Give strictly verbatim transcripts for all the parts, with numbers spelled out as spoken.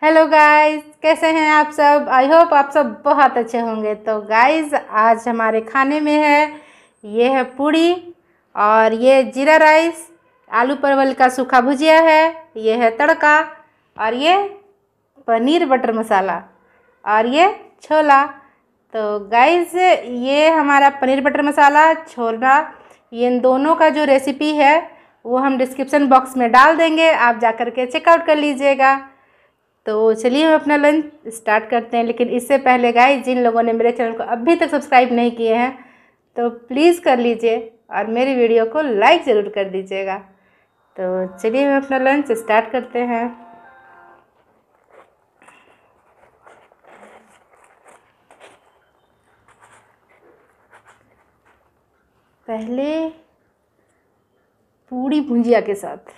Hello guys, कैसे हैं आप सब। आई होप आप सब बहुत अच्छे होंगे। तो गाइस, आज हमारे खाने में है ये है पूड़ी और ये जीरा राइस, आलू परवल का सूखा भुजिया है, ये है तड़का और ये पनीर बटर मसाला और ये छोला। तो गाइस, ये हमारा पनीर बटर मसाला छोला, ये इन दोनों का जो रेसिपी है वो हम डिस्क्रिप्शन बॉक्स में डाल देंगे, आप जा कर के चेकआउट कर लीजिएगा। तो चलिए हम अपना लंच स्टार्ट करते हैं। लेकिन इससे पहले गाइस, जिन लोगों ने मेरे चैनल को अभी तक सब्सक्राइब नहीं किए हैं तो प्लीज़ कर लीजिए और मेरी वीडियो को लाइक ज़रूर कर दीजिएगा। तो चलिए हम अपना लंच स्टार्ट करते हैं। पहले पूड़ी भुजिया के साथ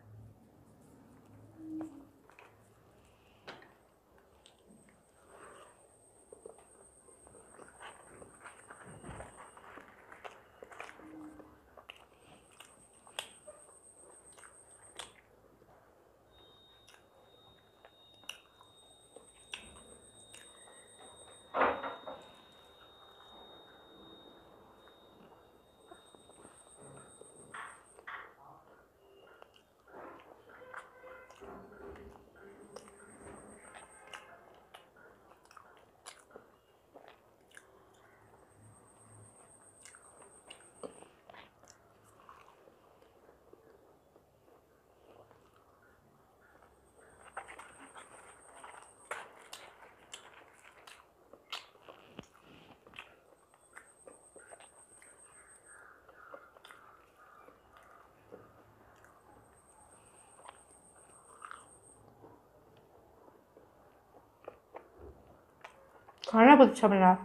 खाना बहुत अच्छा बना।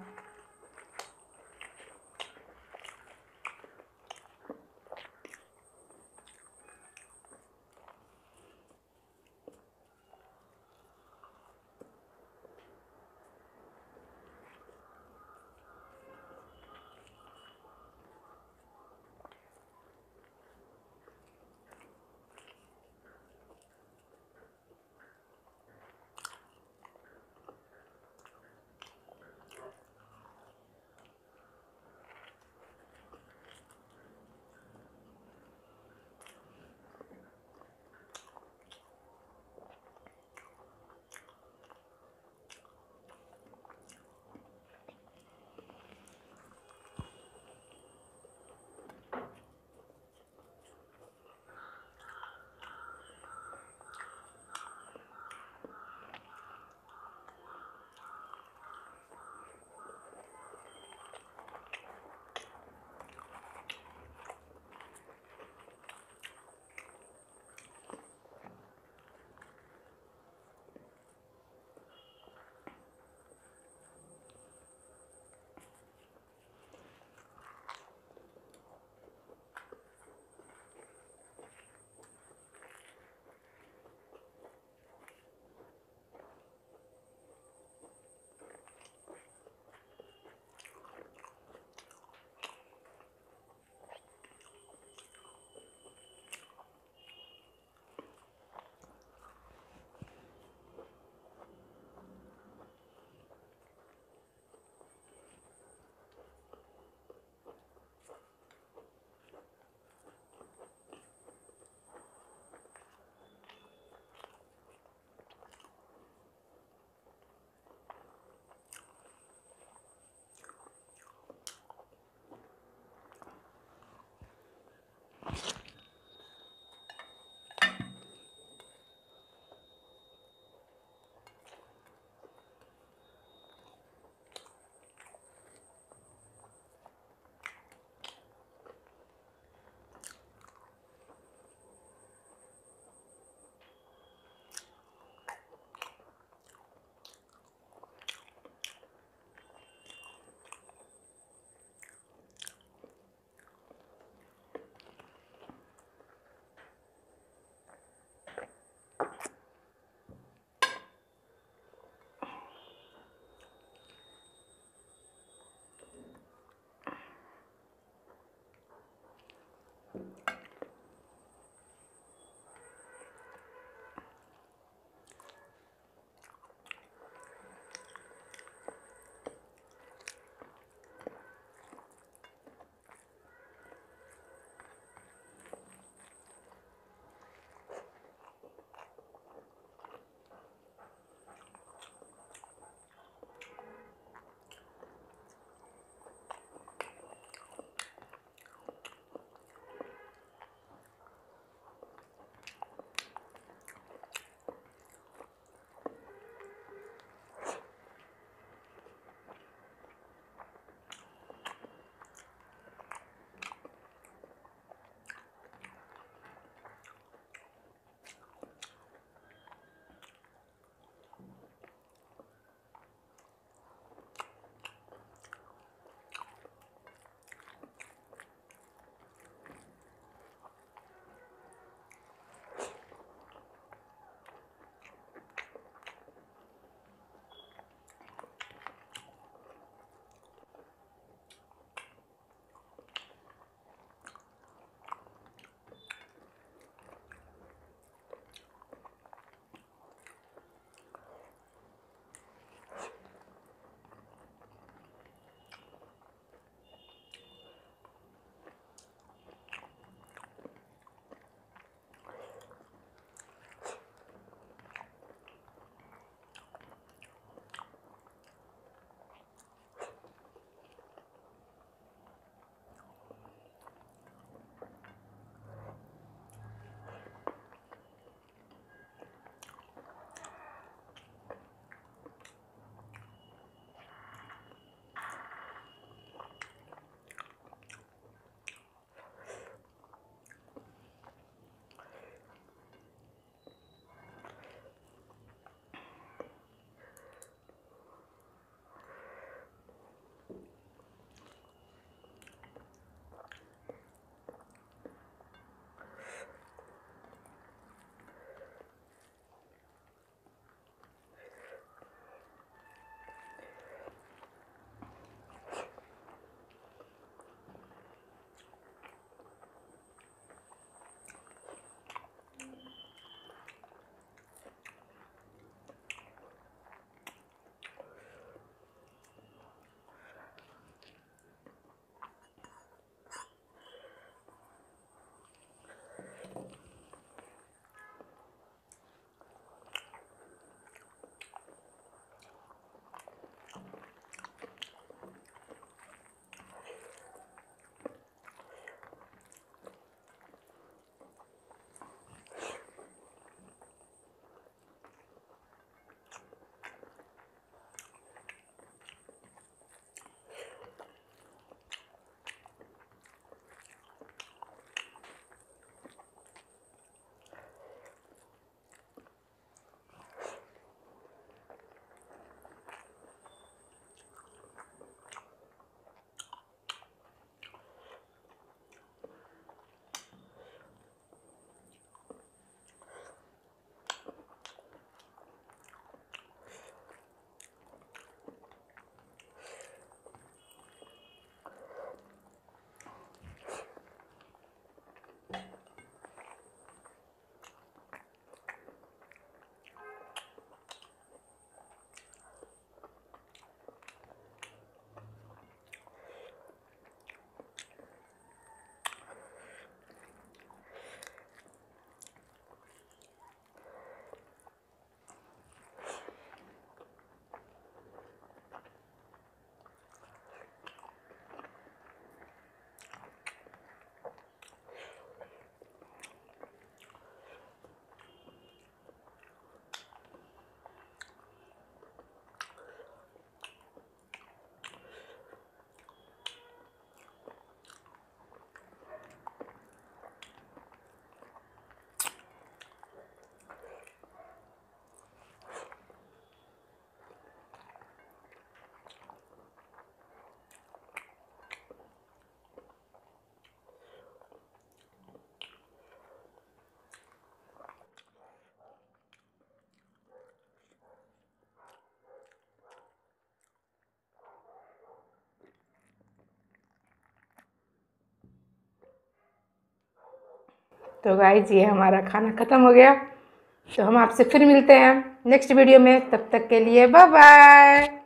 तो गाइज ये हमारा खाना ख़त्म हो गया। तो हम आपसे फिर मिलते हैं नेक्स्ट वीडियो में, तब तक के लिए बाय बाय।